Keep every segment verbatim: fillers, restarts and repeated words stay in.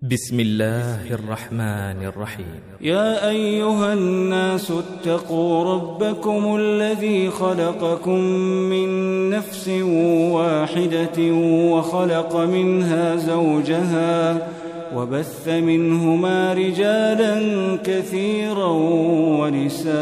بسم الله الرحمن الرحيم. يا أيها الناس اتقوا ربكم الذي خلقكم من نفس واحدة وخلق منها زوجها وبث منهما رجالا كثيرا ونساء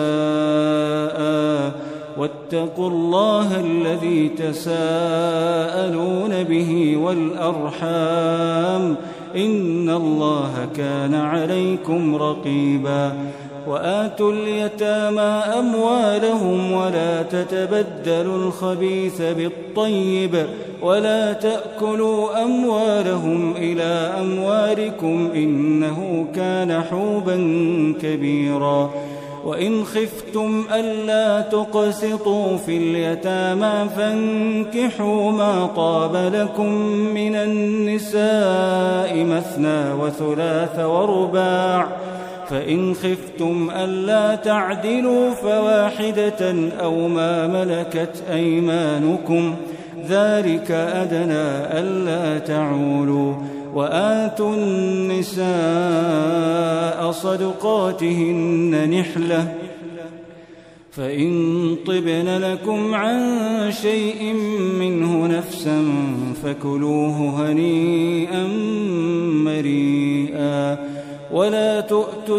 واتقوا الله الذي تساءلون به والأرحام إن الله كان عليكم رقيبا. وآتوا اليتامى أموالهم ولا تتبدلوا الخبيث بالطيب ولا تأكلوا أموالهم إلى أموالكم إنه كان حوبا كبيرا. وإن خفتم ألا تقسطوا في اليتامى فانكحوا ما طاب لكم من النساء مثنى وثلاث ورباع، فإن خفتم ألا تعدلوا فواحدة أو ما ملكت أيمانكم ذلك أدنى ألا تعولوا. وآتوا النساء صدقاتهن نحلة فإن طبن لكم عن شيء منه نفسا فكلوه هنيئا مريئا. ولا تؤتوا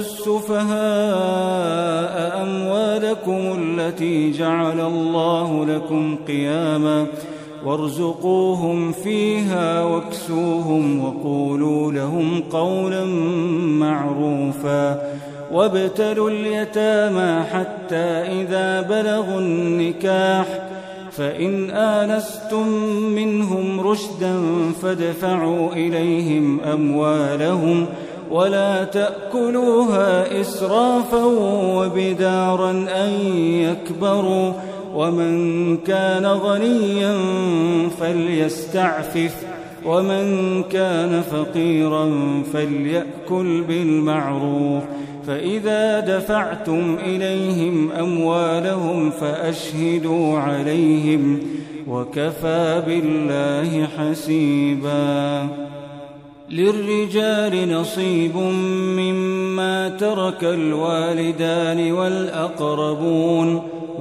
السفهاء أموالكم التي جعل الله لكم قياما وارزقوهم فيها واكسوهم وقولوا لهم قولا معروفا. وابتلوا اليتامى حتى إذا بلغوا النكاح فإن آنستم منهم رشدا فادفعوا إليهم أموالهم ولا تأكلوها إسرافا وبدارا أن يكبروا. ومن كان غنيا فليستعفف ومن كان فقيرا فليأكل بالمعروف. فإذا دفعتم إليهم أموالهم فأشهدوا عليهم وكفى بالله حسيبا. للرجال نصيب مما ترك الوالدان والأقربون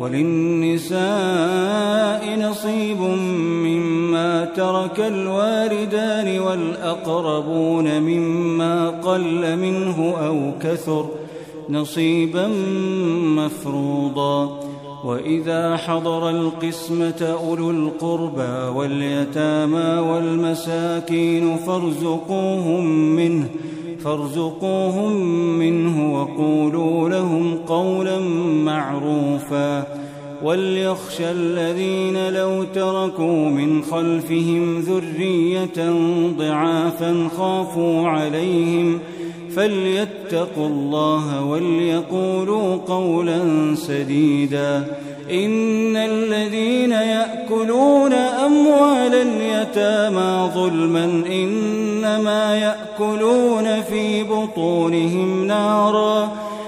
وللنساء نصيب مما ترك الوالدان والأقربون مما قل منه أو كثر نصيبا مفروضا. وإذا حضر القسمة أولو القربى واليتامى والمساكين فارزقوهم منه فارزقوهم منه وقولوا لهم قولا معروفا. وليخشى الذين لو تركوا من خلفهم ذرية ضعافا خافوا عليهم فليتقوا الله وليقولوا قولا سديدا. إن الذين يأكلون أموال اليتامى ظلما إنما يأكلون في بطونهم نارا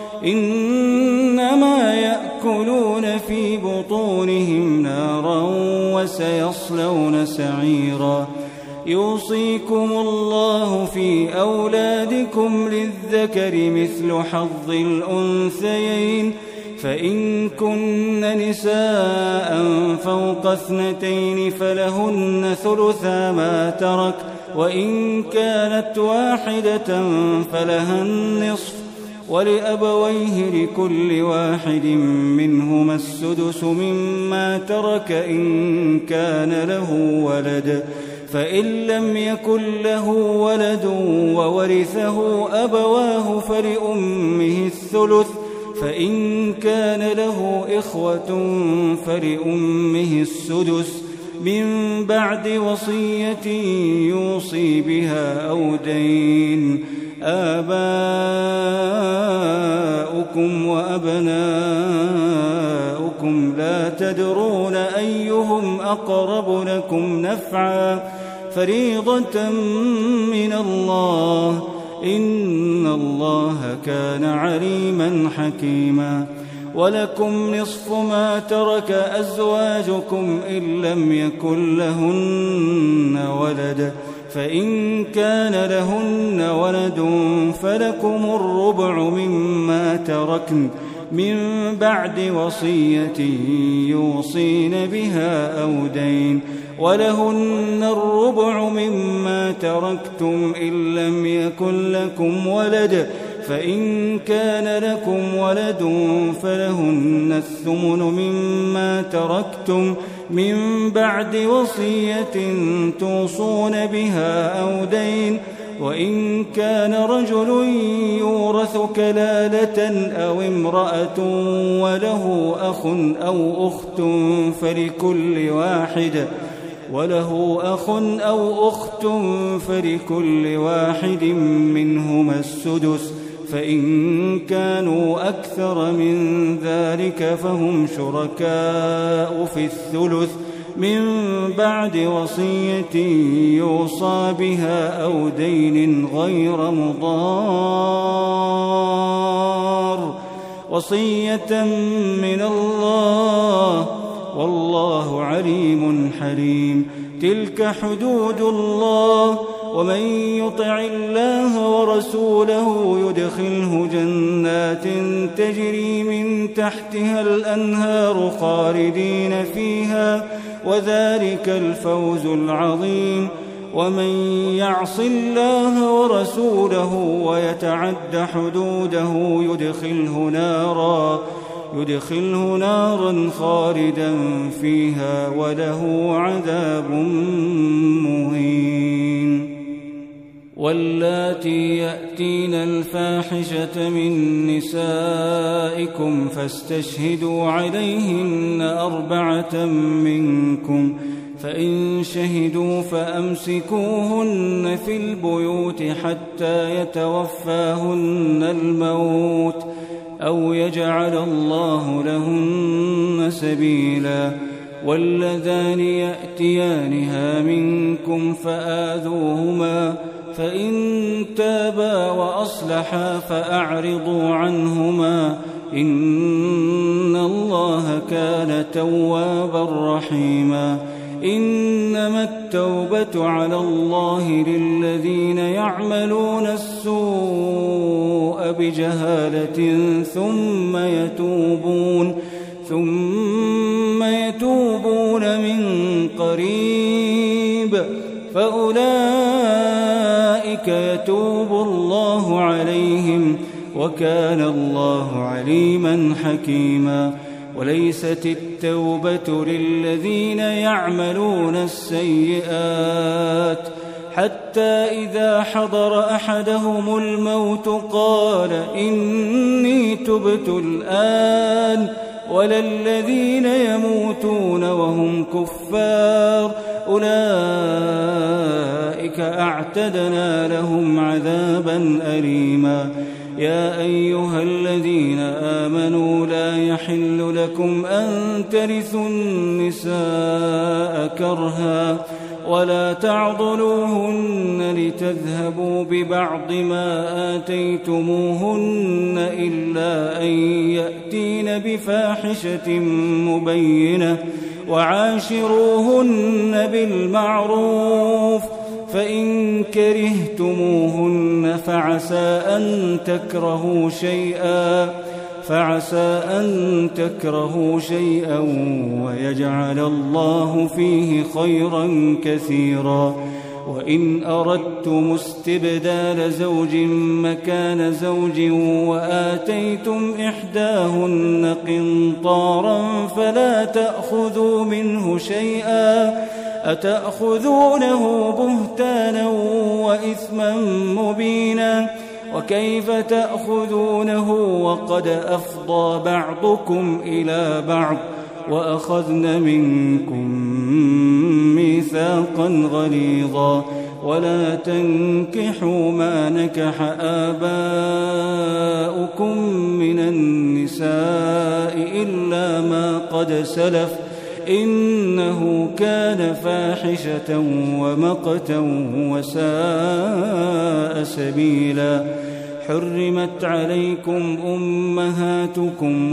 إنما يأكلون في بطونهم نارا وسيصلون سعيرا. يوصيكم الله في أولادكم للذكر مثل حظ الأنثيين فإن كن نساء فوق اثنتين فلهن ثلثا ما ترك وإن كانت واحدة فلها النصف ولأبويه لكل واحد منهما السدس مما ترك إن كان له ولد فإن لم يكن له ولد وورثه أبواه فلأمه الثلث فإن كان له إخوة فلأمه السدس من بعد وصية يوصي بها أو دين. آباؤكم وأبناؤكم لا تدرون أيهم أقرب لكم نفعا فريضة من الله إن الله كان عليما حكيما. ولكم نصف ما ترك أزواجكم إن لم يكن لهن ولد فإن كان لهن ولد فلكم الربع مما تركن من بعد وصية يوصين بها أو دين، ولهن الربع مما تركتم إن لم يكن لكم ولد، فإن كان لكم ولد فلهن الثمن مما تركتم من بعد وصية توصون بها أو دين، وإن كان رجل يورث كلالة أو امرأة وله أخ أو أخت فلكل واحد وله أخ أو أخت فلكل واحد منهما السدس، فإن كانوا أكثر من ذلك فهم شركاء في الثلث من بعد وصية يوصى بها أو دين غير مضار، وصية من الله والله عليم حليم. تلك حدود الله، ومن يطع الله ورسوله يدخله جنات تجري من تحتها الأنهار خالدين فيها، وذلك الفوز العظيم. ومن يعص الله ورسوله ويتعد حدوده يدخله نارا يدخله نارا خالدا فيها وله عذاب مهين. واللاتي يأتين الفاحشة من نسائكم فاستشهدوا عليهن أربعة منكم، فإن شهدوا فأمسكوهن في البيوت حتى يتوفاهن الموت أو يجعل الله لهن سبيلا. واللذان يأتيانها منكم فآذوهما، فإن تابا وأصلحا فأعرضوا عنهما، إن الله كان توابا رحيما. إنما التوبة على الله للذين يعملون السوء بجهالة ثم يتوبون ثم يتوبون من قريب فأولئك يتوب الله عليهم، وكان الله عليما حكيما. وليست التوبة للذين يعملون السيئات حتى إذا حضر أحدهم الموت قال إني تبت الآن، ولا الذين يموتون وهم كفار أولئك أعتدنا لهم عذابا أليما. يا أيها الذين آمنوا لا يحل لكم أن ترثوا النساء كرها ولا تعضلوهن لتذهبوا ببعض ما آتيتموهن إلا أن يأتين بفاحشة مبينة، وعاشروهن بالمعروف، فإن كرهتموهن فعسى أن تكرهوا شيئا فعسى أن تكرهوا شيئا ويجعل الله فيه خيرا كثيرا. وإن أردتم استبدال زوج مكان زوج وآتيتم إحداهن قنطارا فلا تأخذوا منه شيئا، أتأخذونه بهتانا وإثما مبينا، وكيف تأخذونه وقد أفضى بعضكم إلى بعض وأخذن منكم ميثاقا غليظا. ولا تنكحوا ما نكح آباؤكم من النساء إلا ما قد سلف إنه كان فاحشة ومقتا وساء سبيلا. حرمت عليكم أمهاتكم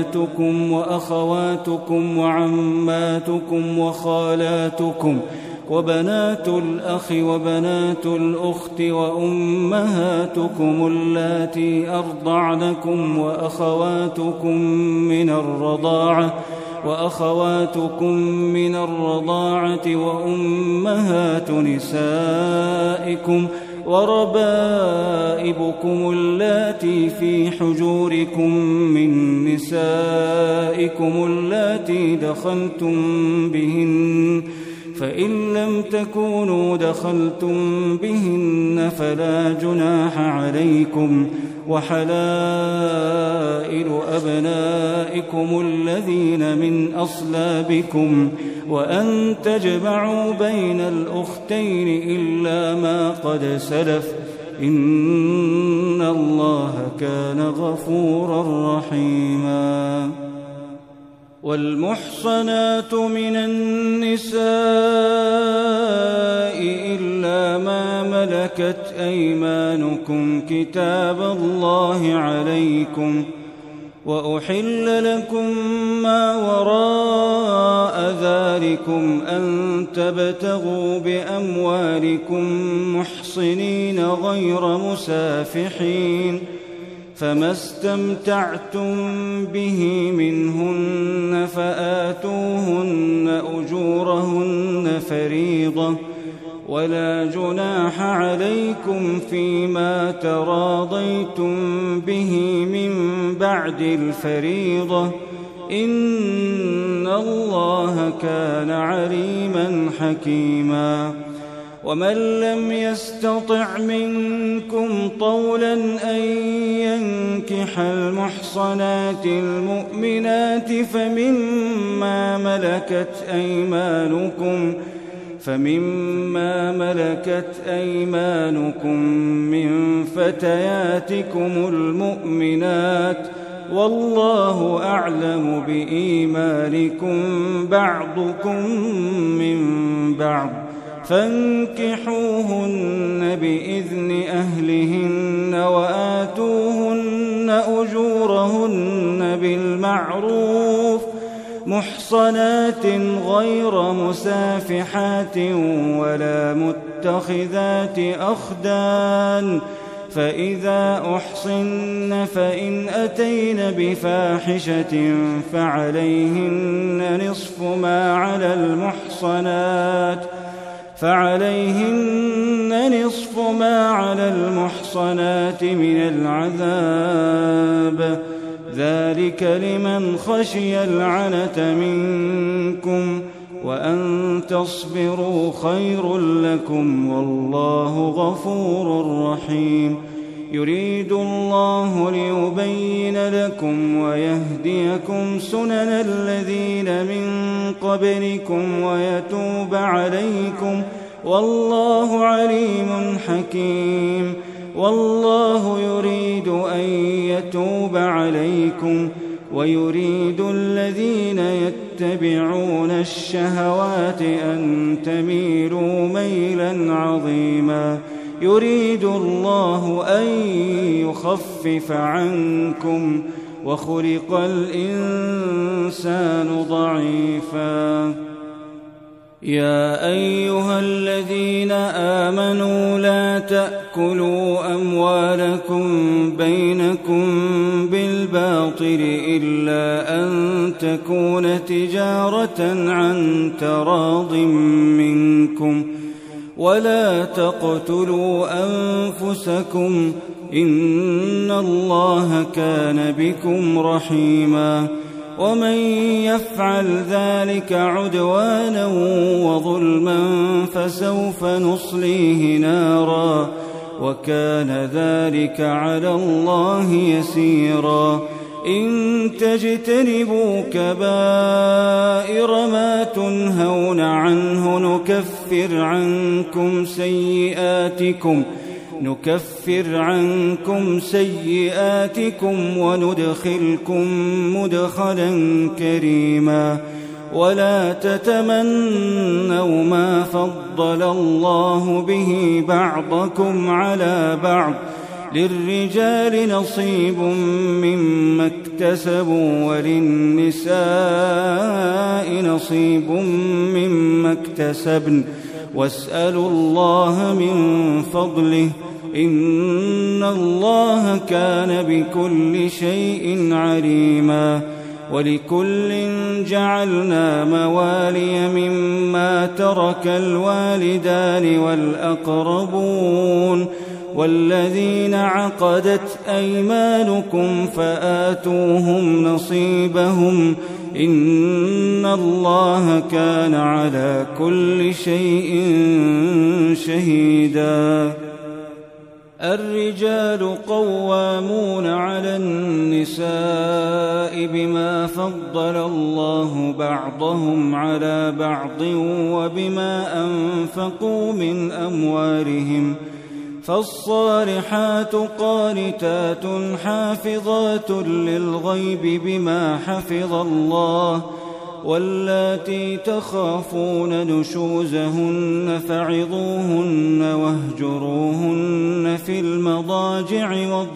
وبناتكم وأخواتكم وعماتكم وخالاتكم وبنات الأخ وبنات الأخت وأمهاتكم اللاتي أرضعنكم وأخواتكم من الرضاعة وأخواتكم من الرضاعة وأمهات نسائكم وربائبكم اللاتي في حجوركم من نسائكم اللاتي دخلتم بهن، فإن لم تكونوا دخلتم بهن فلا جناح عليكم، وحلائل أبنائكم الذين من أصلابكم، وأن تجمعوا بين الأختين إلا ما قد سلف، إن الله كان غفورا رحيما. والمحصنات من النساء إلا ما ملكت أيمانكم كتاب الله عليكم، وأحل لكم ما وراء ذلكم أن تبتغوا بأموالكم محصنين غير مسافحين، فما استمتعتم به منهن فآتوهن أجورهن فريضة، ولا جناح عليكم فيما تراضيتم به من بعد الفريضة، إن الله كان عليما حكيما. ومن لم يستطع منكم طولا أن ينكح المحصنات المؤمنات فمما ملكت أيمانكم فمما ملكت أيمانكم من فتياتكم المؤمنات، والله أعلم بإيمانكم بعضكم من بعض، فانكحوهن بإذن أهلهن وآتوهن أجورهن بالمعروف محصنات غير مسافحات ولا متخذات أخدان، فإذا أحصن فإن أتين بفاحشة فعليهن نصف ما على المحصنات فعليهن نصف ما على المحصنات من العذاب، ذلك لمن خشي العنة منكم، وأن تصبروا خير لكم، والله غفور رحيم. يريد الله ليبين لكم ويهديكم سنن الذين من قبلكم ويتوب عليكم، والله عليم حكيم. والله يريد أن يتوب عليكم ويريد الذين يتبعون الشهوات أن تميلوا ميلا عظيما. يريد الله أن يخفف عنكم وخلق الإنسان ضعيفا. يا أيها الذين آمنوا لا تأكلوا أموالكم بينكم بالباطل إلا أن تكون تجارة عن تراض منكم، ولا تقتلوا أنفسكم إن الله كان بكم رحيما. ومن يفعل ذلك عدوانا وظلما فسوف نصليه نارا، وكان ذلك على الله يسيرا. إن تجتنبوا كبائر ما تنهون عنه نكفر عنكم سيئاتكم نكفر عنكم سيئاتكم وندخلكم مدخلا كريما. ولا تتمنوا ما فضل الله به بعضكم على بعض، للرجال نصيب مما اكتسبوا وللنساء نصيب مما اكتسبن، واسألوا الله من فضله إن الله كان بكل شيء عليما. ولكل جعلنا موالي مما ترك الوالدان والأقربون والذين عقدت أيمانكم فآتوهم نصيبهم إن الله كان على كل شيء شهيدا. الرجال قوامون على النساء بما فضل الله بعضهم على بعض وبما أنفقوا من أموالهم فالصالحات قانتات حافظات للغيب بما حفظ الله واللاتي تخافون نشوزهن فعظوهن واهجروهن في المضاجع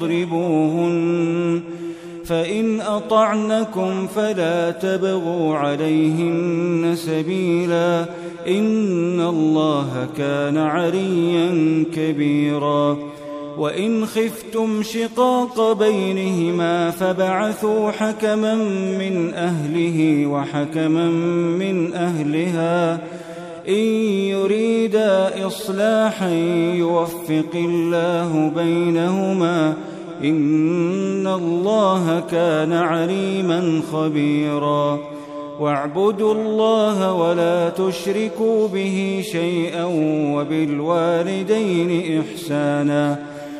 واضربوهن فإن أطعنكم فلا تبغوا عليهن سبيلا إن الله كان عليا كبيرا. وإن خفتم شقاق بينهما فبعثوا حكما من أهله وحكما من أهلها إن يريدا إصلاحا يوفق الله بينهما إن الله كان عليما خبيرا. واعبدوا الله ولا تشركوا به شيئا وبالوالدين إحسانا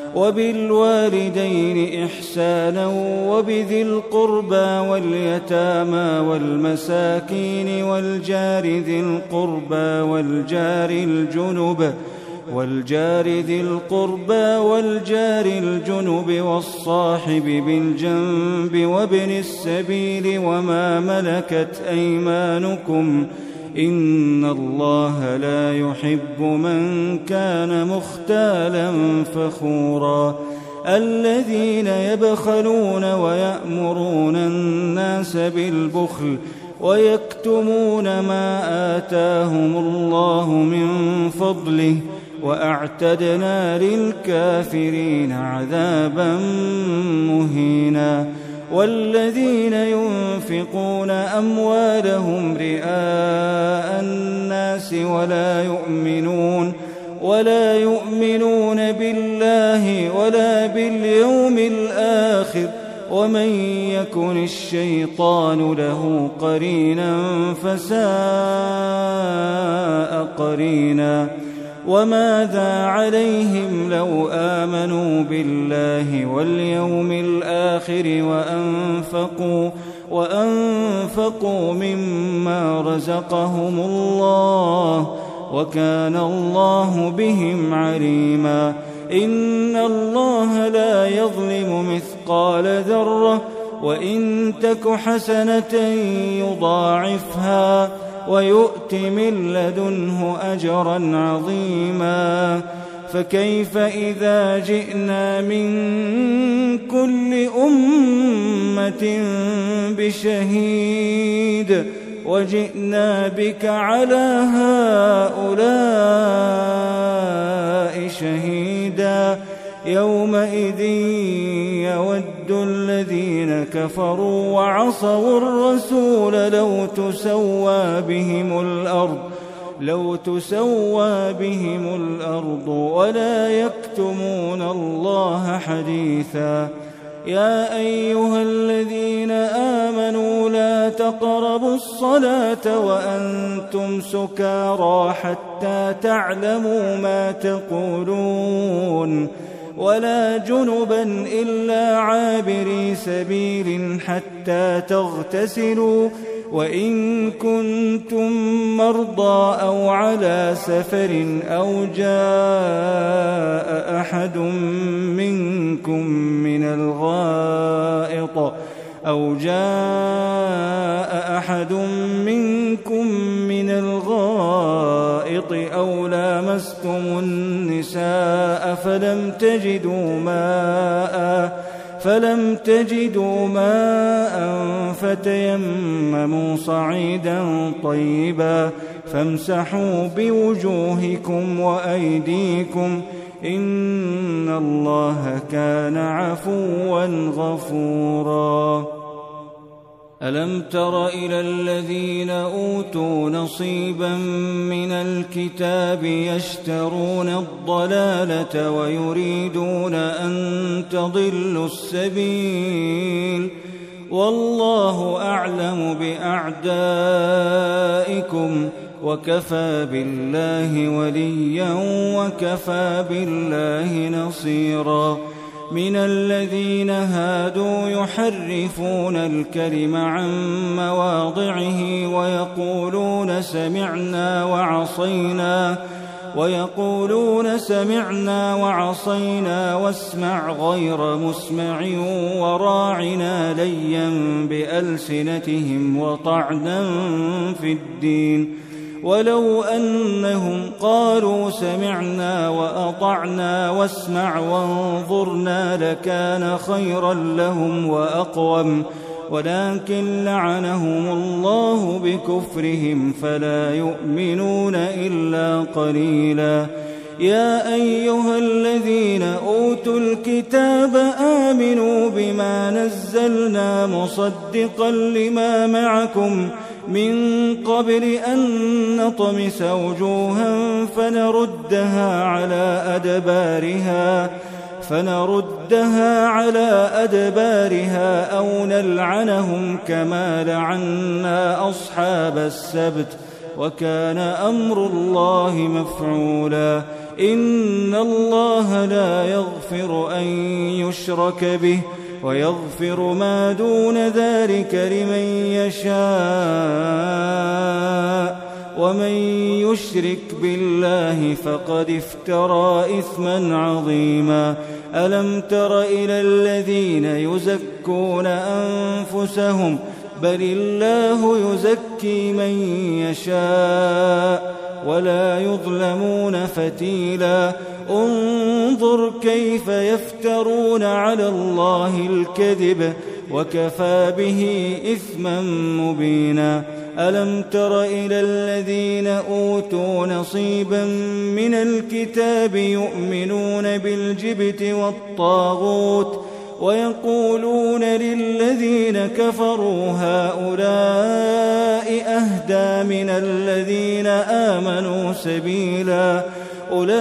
وبالوالدين إحسانا وبذي القربى واليتامى والمساكين والجار ذي القربى والجار الجنب والجار ذي القربى والجار الجنب والصاحب بالجنب وابن السبيل وما ملكت أيمانكم إن الله لا يحب من كان مختالا فخورا. الذين يبخلون ويأمرون الناس بالبخل ويكتمون ما آتاهم الله من فضله وأعتدنا للكافرين عذابا مهينا. والذين ينفقون أموالهم رئاء الناس ولا يؤمنون ولا يؤمنون بالله ولا باليوم الآخر ومن يكن الشيطان له قرينا فساء قرينا. وماذا عليهم لو آمنوا بالله واليوم الآخر وأنفقوا, وأنفقوا مما رزقهم الله وكان الله بهم عليما. إن الله لا يظلم مثقال ذرة وإن تك حسنة يضاعفها ويؤت من لدنه أجرا عظيما. فكيف إذا جئنا من كل أمة بشهيد وجئنا بك على هؤلاء شهيدا يومئذ يود الذين كفروا وعصوا الرسول لو تسوى بهم الأرض لو تسوى بهم الأرض ولا يكتمون الله حديثا. يا أيها الذين آمنوا لا تقربوا الصلاة وأنتم سكارى حتى تعلموا ما تقولون ولا جنبا إلا عابري سبيل حتى تغتسلوا وإن كنتم مرضى أو على سفر أو جاء أحد منكم من الغائط أو جاء أحد منكم من الغائط أو لامستم النساء فلم تجدوا ماء فلم تجدوا ماء فتيمموا صعيدا طيبا فامسحوا بوجوهكم وأيديكم إن الله كان عفوا غفورا. ألم تر إلى الذين أوتوا نصيبا من الكتاب يشترون الضلالة ويريدون أن تضلوا السبيل والله أعلم بأعدائكم وكفى بالله وليا وكفى بالله نصيرا. من الذين هادوا يحرفون الكلم عن مواضعه ويقولون سمعنا وعصينا ويقولون سمعنا وعصينا واسمع غير مسمع وراعنا ليا بألسنتهم وطعنا في الدين ولو أنهم قالوا سمعنا وأطعنا واسمع وانظرنا لكان خيرا لهم وأقوم ولكن لعنهم الله بكفرهم فلا يؤمنون إلا قليلا. يا أيها الذين أوتوا الكتاب آمنوا بما نزلنا مصدقا لما معكم من قبل أن نطمس وجوها فنردها على أدبارها فنردها على أدبارها أو نلعنهم كما لعنا أصحاب السبت وكان أمر الله مفعولا. إن الله لا يغفر أن يشرك به ويغفر ما دون ذلك لمن يشاء ومن يشرك بالله فقد افترى إثما عظيما. ألم تر إلى الذين يزكون أنفسهم بل الله يزكي من يشاء ولا يظلمون فتيلا. انظر كيف يفترون على الله الكذب وكفى به إثما مبينا. ألم تر إلى الذين أوتوا نصيبا من الكتاب يؤمنون بالجبت والطاغوت ويقولون للذين كفروا هؤلاء أهدى من الذين آمنوا سبيلا. أولئك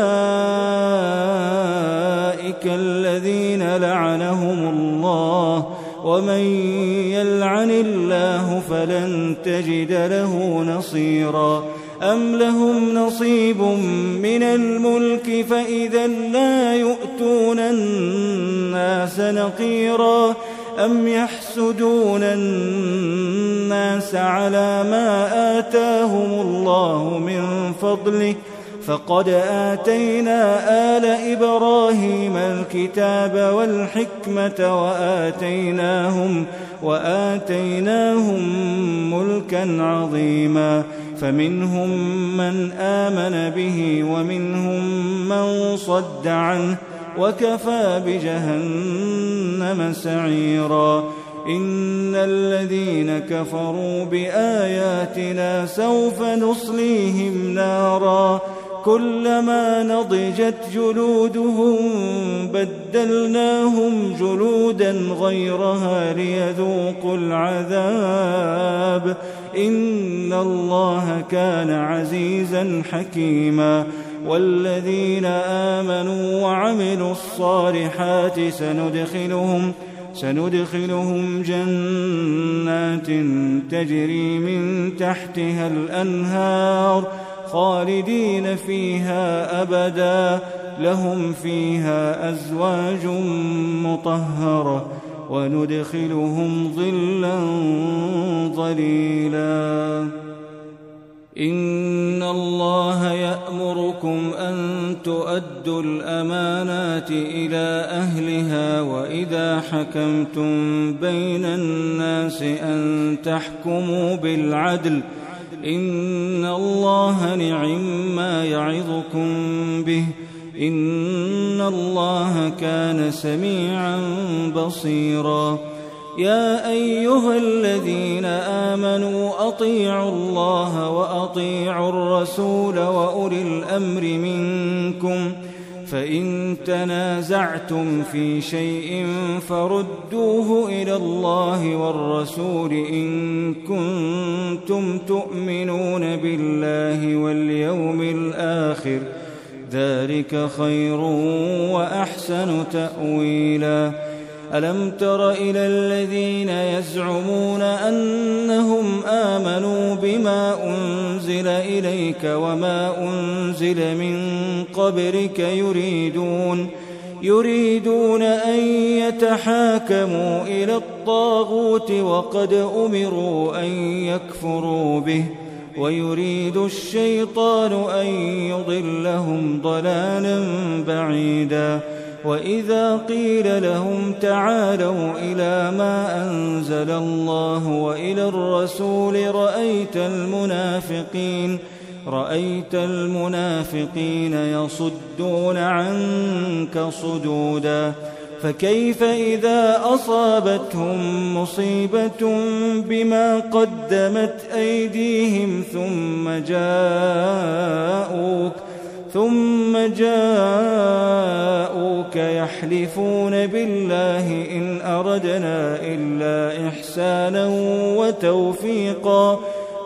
الذين لعنهم الله ومن يلعن الله فلن تجد له نصيرا. أم لهم نصيب من الملك فإذا لا يؤتون الناس نقيرا. أم يحسدون الناس على ما آتاهم الله من فضله فقد آتينا آل إبراهيم الكتاب والحكمة وآتيناهم, وآتيناهم ملكا عظيما. فمنهم من آمن به ومنهم من صد عنه وكفى بجهنم سعيرا. إن الذين كفروا بآياتنا سوف نصليهم نارا كلما نضجت جلودهم بدلناهم جلودا غيرها ليذوقوا العذاب إن الله كان عزيزا حكيما. والذين آمنوا وعملوا الصالحات سندخلهم سندخلهم جنات تجري من تحتها الأنهار خالدين فيها أبدا لهم فيها أزواج مطهرة وندخلهم ظلا ظليلا. إن الله يأمركم أن تؤدوا الأمانات إلى أهلها وإذا حكمتم بين الناس أن تحكموا بالعدل إن الله نعم ما يعظكم به إن الله كان سميعا بصيرا. يا أيها الذين آمنوا أطيعوا الله وأطيعوا الرسول وأولي الأمر منكم فإن تنازعتم في شيء فردوه إلى الله والرسول إن كنتم تؤمنون بالله واليوم الآخر ذلك خير وأحسن تأويلا ألم تر إلى الذين يزعمون أنهم آمنوا بما أنزل إليك وما أنزل من قبلك يريدون يريدون أن يتحاكموا إلى الطاغوت وقد أمروا أن يكفروا به ويريد الشيطان أن يضلهم ضلالا بعيدا وإذا قيل لهم تعالوا إلى ما أنزل الله وإلى الرسول رأيت المنافقين رأيت المنافقين يصدون عنك صدودا فكيف إذا أصابتهم مصيبة بما قدمت أيديهم ثم جاءوك ثم جاءوك يحلفون بالله إن أردنا إلا إحسانا وتوفيقا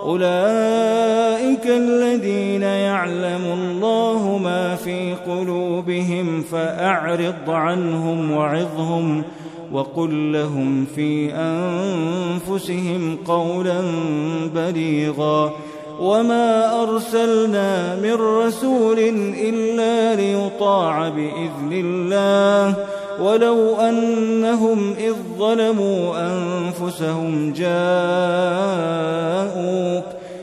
أولئك الذين يعلم الله ما في قلوبهم فأعرض عنهم وعظهم وقل لهم في أنفسهم قولا بليغا وما أرسلنا من رسول إلا ليطاع بإذن الله ولو أنهم إذ ظلموا أنفسهم جاءوك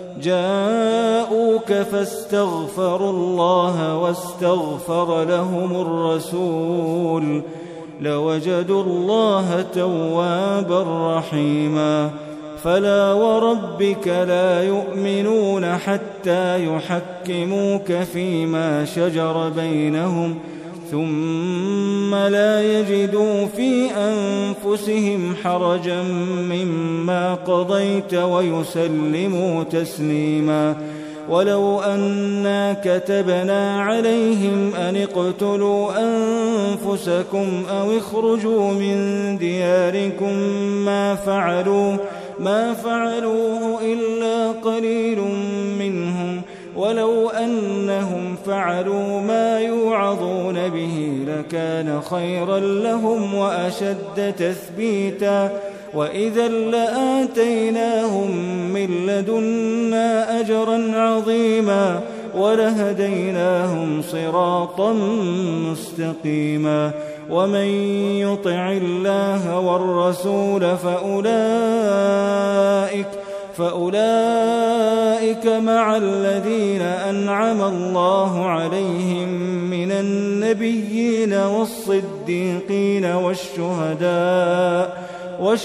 جاءوك فاستغفروا الله واستغفر لهم الرسول لوجدوا الله توابا رحيما فلا وربك لا يؤمنون حتى يحكموك فيما شجر بينهم ثم لا يجدوا في أنفسهم حرجا مما قضيت ويسلموا تسليما ولو أنا كتبنا عليهم أن اقتلوا أنفسكم أو اخرجوا من دياركم ما فعلوا ما فعلوه إلا قليل منهم ولو أنهم فعلوا ما يوعظون به لكان خيرا لهم وأشد تثبيتا وإذا لآتيناهم من لدنا أجرا عظيما ولهديناهم صراطا مستقيما ومن يطع الله والرسول فأولئك فأولئك مع الذين أنعم الله عليهم من النبيين والصديقين والشهداء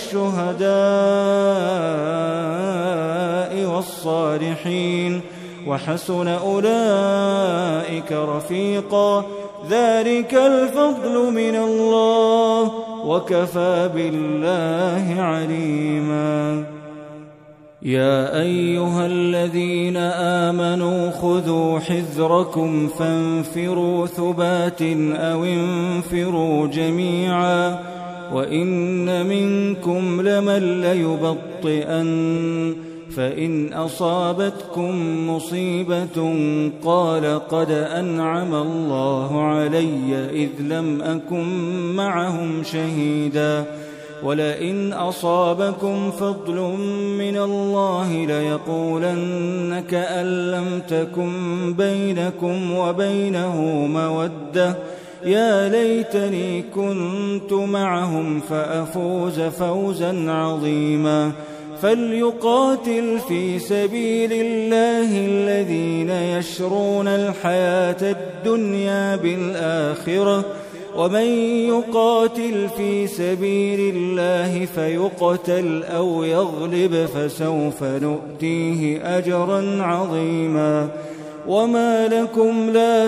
والشهداء والصالحين وحسن أولئك رفيقا ذلك الفضل من الله وكفى بالله عليما يا أيها الذين آمنوا خذوا حذركم فانفروا ثبات أو انفروا جميعا وإن منكم لمن ليبطئن فإن أصابتكم مصيبة قال قد أنعم الله علي إذ لم أكن معهم شهيدا ولئن أصابكم فضل من الله ليقولن كأن لم تكن بينكم وبينه مودة يا ليتني كنت معهم فأفوز فوزا عظيما فليقاتل في سبيل الله الذين يشرون الحياة الدنيا بالآخرة ومن يقاتل في سبيل الله فيقتل أو يغلب فسوف نؤتيه أجرا عظيما وما لكم لا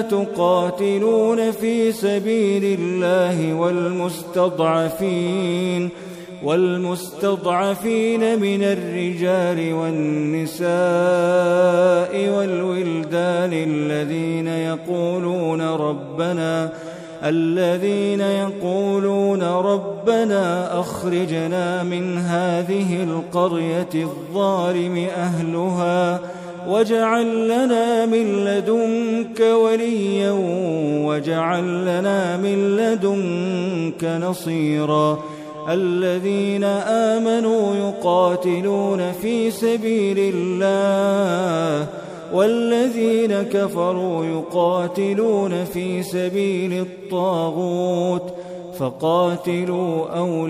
تقاتلون في سبيل الله والمستضعفين والمستضعفين من الرجال والنساء والولدان الذين يقولون ربنا الذين يقولون ربنا أخرجنا من هذه القرية الظالم أهلها واجعل لنا من لدنك وليا واجعل لنا من لدنك نصيرا الذين آمنوا يقاتلون في سبيل الله والذين كفروا يقاتلون في سبيل الطاغوت فقاتلوا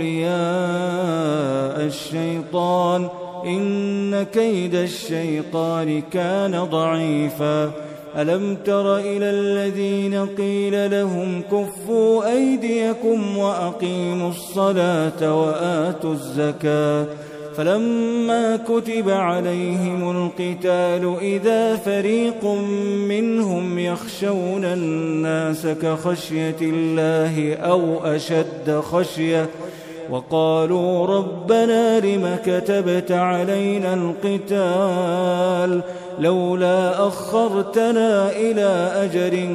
أولياء الشيطان إن كيد الشيطان كان ضعيفا ألم تر إلى الذين قيل لهم كفوا أيديكم وأقيموا الصلاة وآتوا الزكاة فلما كتب عليهم القتال إذا فريق منهم يخشون الناس كخشية الله أو أشد خشية وقالوا ربنا لم كتبت علينا القتال لولا أخرتنا إلى أجل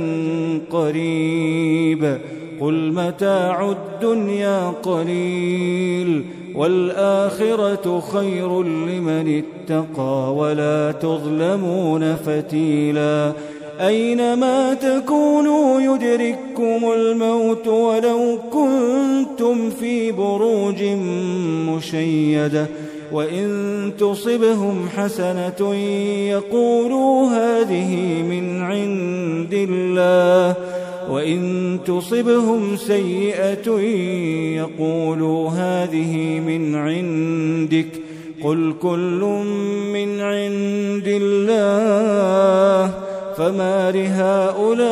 قريب قل متاع الدنيا قليل والآخرة خير لمن اتقى ولا تظلمون فتيلا أينما تكونوا يدرككم الموت ولو كنتم في بروج مشيدة وإن تصبهم حسنة يقولوا هذه من عند الله وإن تصبهم سيئة يقولوا هذه من عندك قل كل من عند الله فما لهؤلاء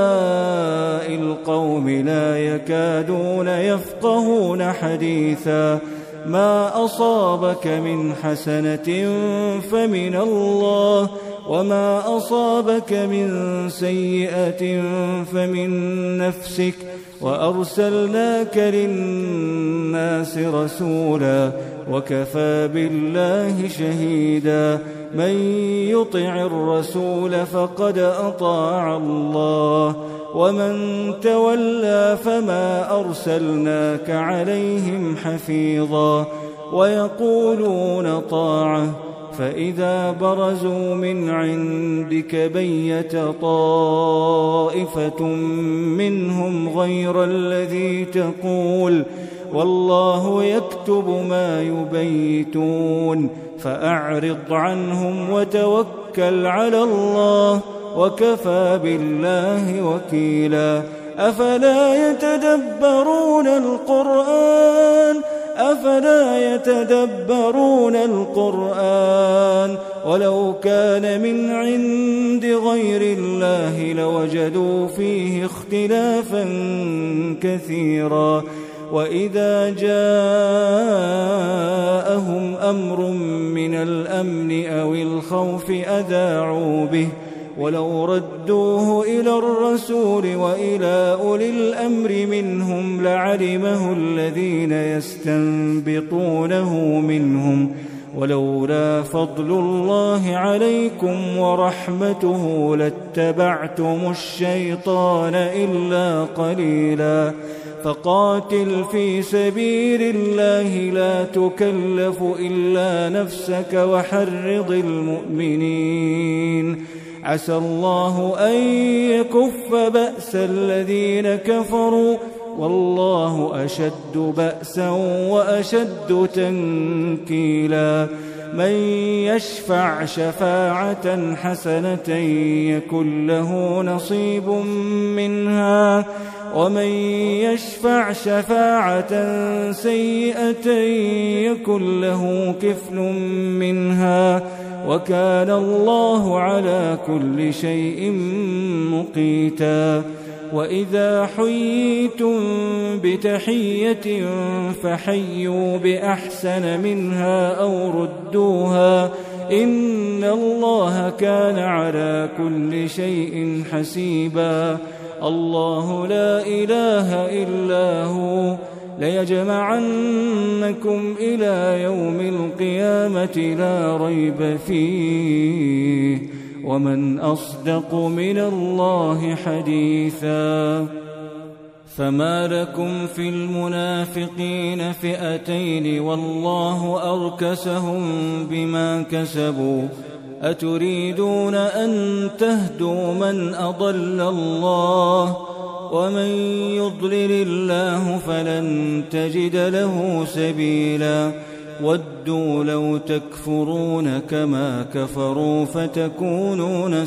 القوم لا يكادون يفقهون حديثا ما أصابك من حسنة فمن الله وما أصابك من سيئة فمن نفسك وأرسلناك للناس رسولا وكفى بالله شهيدا من يطع الرسول فقد أطاع الله ومن تولى فما أرسلناك عليهم حفيظا ويقولون طاعة فإذا برزوا من عندك بيت طائفة منهم غير الذي تقول والله يكتب ما يبيتون فأعرض عنهم وتوكل على الله وكفى بالله وكيلا أفلا يتدبرون القرآن أفلا يتدبرون القرآن ولو كان من عند غير الله لوجدوا فيه اختلافا كثيرا وإذا جاءهم أمر من الأمن أو الخوف أذاعوا به ولو ردوه إلى الرسول وإلى أولي الأمر منهم لعلمه الذين يستنبطونه منهم ولولا فضل الله عليكم ورحمته لاتبعتم الشيطان إلا قليلا فقاتل في سبيل الله لا تكلف إلا نفسك وحرض المؤمنين عسى الله أن يكف بأس الذين كفروا والله أشد بأسا وأشد تنكيلا من يشفع شفاعة حسنة يكن له نصيب منها ومن يشفع شفاعة سيئة يكن له كفل منها وكان الله على كل شيء مقيتا وإذا حييتم بتحية فحيوا بأحسن منها أو ردوها إن الله كان على كل شيء حسيبا الله لا إله إلا هو ليجمعنكم إلى يوم القيامة لا ريب فيه ومن أصدق من الله حديثا. فما لكم في المنافقين فئتين والله أركسهم بما كسبوا أتريدون أن تهدوا من أضل الله ومن يضلل الله فلن تجد له سبيلا. ودوا لو تكفرون كما كفروا فتكونون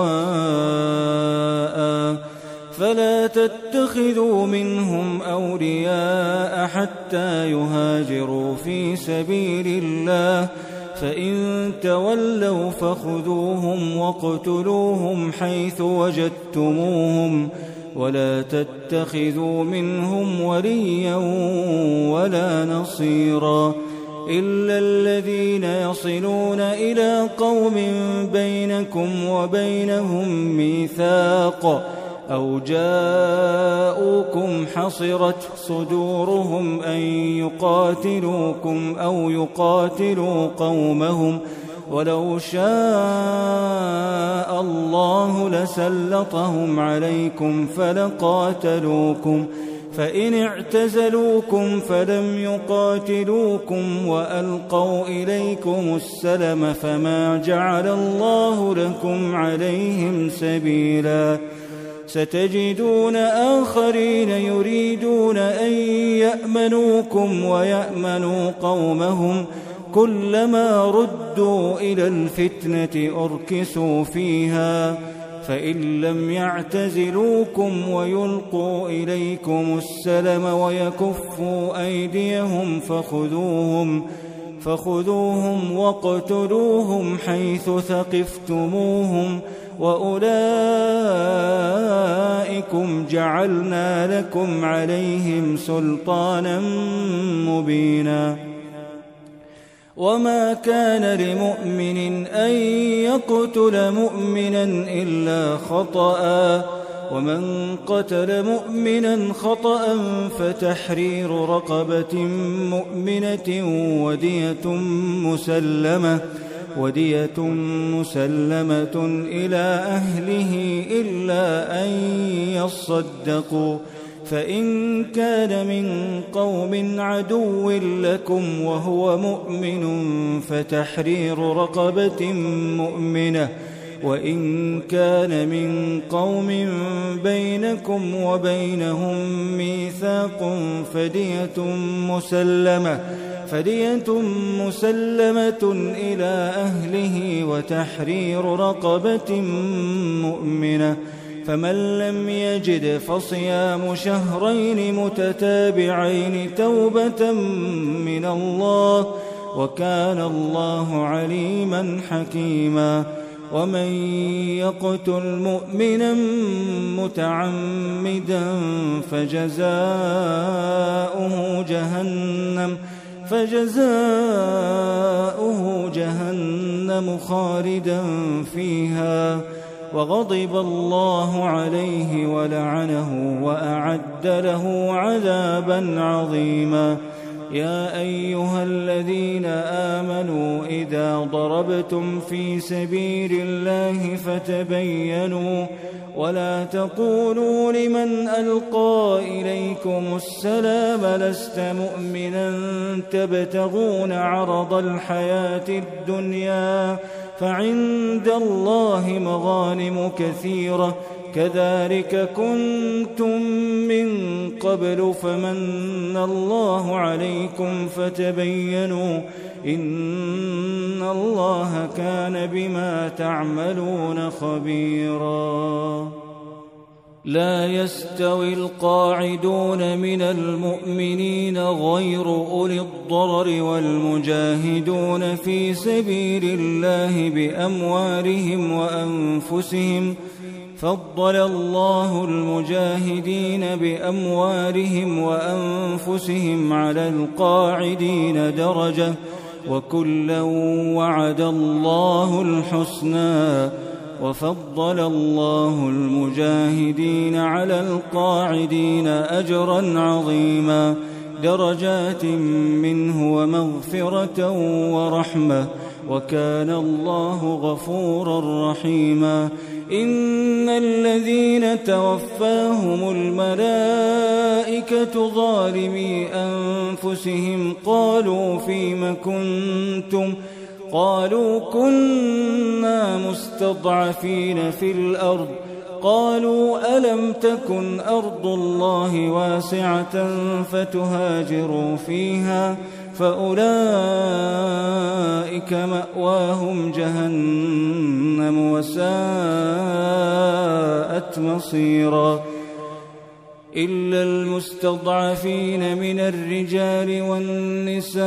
سواء فلا تتخذوا منهم أولياء حتى يهاجروا في سبيل الله فإن تولوا فخذوهم واقتلوهم حيث وجدتموهم ولا تتخذوا منهم وليا ولا نصيرا إلا الذين يصلون إلى قوم بينكم وبينهم ميثاق أو جاءوكم حصرت صدورهم أن يقاتلوكم أو يقاتلوا قومهم ولو شاء الله لسلطهم عليكم فلقاتلوكم فإن اعتزلوكم فلم يقاتلوكم وألقوا إليكم السلم فما جعل الله لكم عليهم سبيلا. ستجدون آخرين يريدون أن يأمنوكم ويأمنوا قومهم كلما ردوا إلى الفتنة أركسوا فيها فإن لم يعتزلوكم ويلقوا إليكم السلم ويكفوا أيديهم فخذوهم فخذوهم واقتلوهم حيث ثقفتموهم وأولئكم جعلنا لكم عليهم سلطانا مبينا. وما كان لمؤمن أن يقتل مؤمنا إلا خطأ ومن قتل مؤمنا خطأ فتحرير رقبة مؤمنة ودية مسلمة ودية مسلمة إلى أهله إلا أن يصدقوا فإن كان من قوم عدو لكم وهو مؤمن فتحرير رقبة مؤمنة وإن كان من قوم بينكم وبينهم ميثاق فدية مسلمة فدية مسلمة إلى أهله وتحرير رقبة مؤمنة فمن لم يجد فصيام شهرين متتابعين توبة من الله وكان الله عليما حكيما. ومن يقتل مؤمنا متعمدا فجزاؤه جهنم فجزاؤه جهنم خالدا فيها وغضب الله عليه ولعنه وأعد له عذابا عظيما. يا أيها الذين آمنوا إذا ضربتم في سبيل الله فتبينوا ولا تقولوا لمن ألقى إليكم السلام لست مؤمنا تبتغون عرض الحياة الدنيا فعند الله مغانم كثيرة كذلك كنتم من قبل فمن الله عليكم فتبينوا إن الله كان بما تعملون خبيرا. لا يستوي القاعدون من المؤمنين غير أولي الضرر والمجاهدون في سبيل الله بأموالهم وأنفسهم فضل الله المجاهدين بأموالهم وأنفسهم على القاعدين درجة وكلا وعد الله الحسنى وفضل الله المجاهدين على القاعدين أجرا عظيما. درجات منه ومغفرة ورحمة وكان الله غفورا رحيما. إن الذين توفاهم الملائكة ظالمي أنفسهم قالوا فيم كنتم قالوا كنا مستضعفين في الأرض قالوا ألم تكن أرض الله واسعة فتهاجروا فيها فأولئك مأواهم جهنم وساءت مصيرا. إلا المستضعفين من الرجال والنساء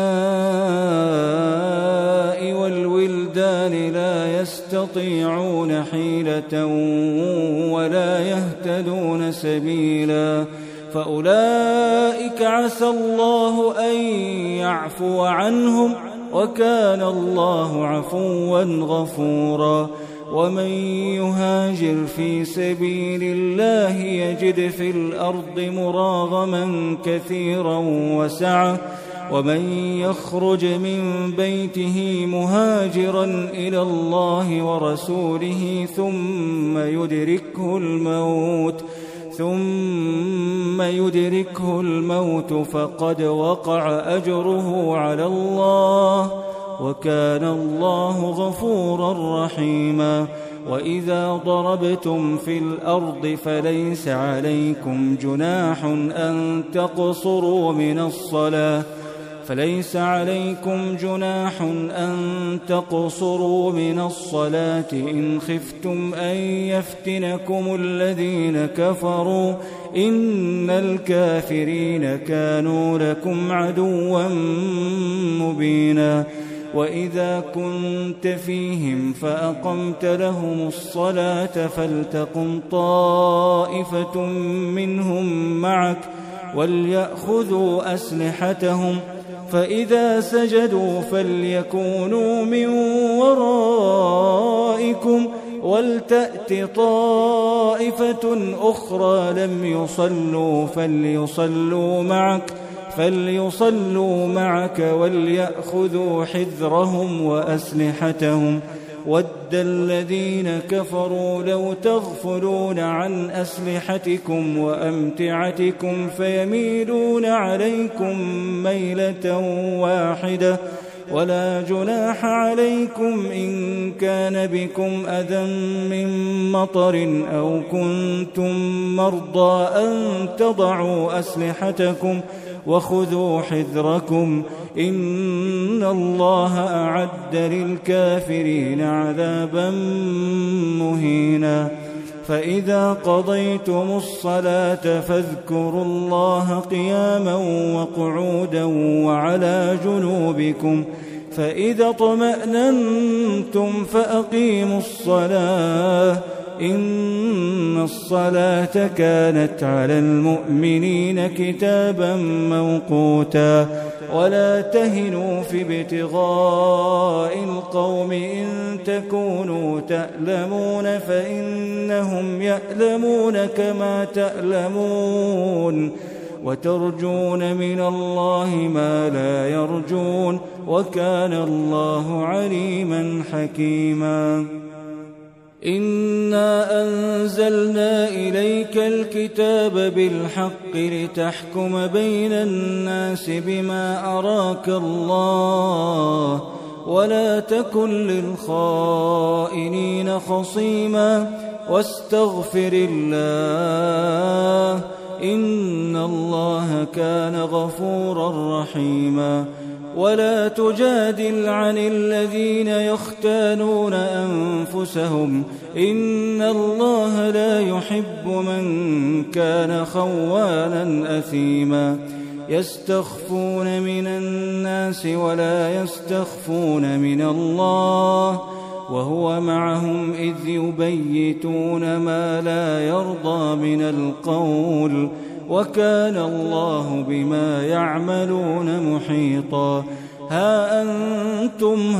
والولدان لا يستطيعون حيلة ولا يهتدون سبيلا فأولئك عسى الله أن يعفو عنهم وكان الله عفوا غفورا. ومن يهاجر في سبيل الله يجد في الأرض مراغما كثيرا وسعة ومن يخرج من بيته مهاجرا إلى الله ورسوله ثم يدركه الموت ثم يدركه الموت فقد وقع أجره على الله وكان الله غفورا رحيما. وإذا ضربتم في الأرض فليس عليكم جناح أن تقصروا من الصلاة فليس عليكم جناح أن تقصروا من الصلاة إن خفتم أن يفتنكم الذين كفروا إن الكافرين كانوا لكم عدوا مبينا. وإذا كنت فيهم فأقمت لهم الصلاة فلتقم طائفة منهم معك وليأخذوا أسلحتهم فإذا سجدوا فليكونوا من ورائكم ولتأت طائفة أخرى لم يصلوا فليصلوا معك فليصلوا معك وليأخذوا حذرهم وأسلحتهم ود الذين كفروا لو تغفلون عن أسلحتكم وأمتعتكم فيميلون عليكم ميلة واحدة ولا جناح عليكم إن كان بكم أذى من مطر أو كنتم مرضى أن تضعوا أسلحتكم وخذوا حذركم إن الله أعد للكافرين عذابا مهينا. فإذا قضيتم الصلاة فاذكروا الله قياما وقعودا وعلى جنوبكم فإذا اطمأننتم فأقيموا الصلاة إن الصلاة كانت على المؤمنين كتابا موقوتا. ولا تهنوا في ابتغاء القوم إن تكونوا تألمون فإنهم يألمون كما تألمون وترجون من الله ما لا يرجون وكان الله عليما حكيما. إنا أنزلنا إليك الكتاب بالحق لتحكم بين الناس بما أراك الله ولا تكن للخائنين خصيما واستغفر الله إن الله كان غفورا رحيما. ولا تجادل عن الذين يختانون أنفسهم إن الله لا يحب من كان خوانا أثيما. يستخفون من الناس ولا يستخفون من الله وهو معهم إذ يبيتون ما لا يرضى من القول وكان الله بما يعملون محيطا. ها أنتم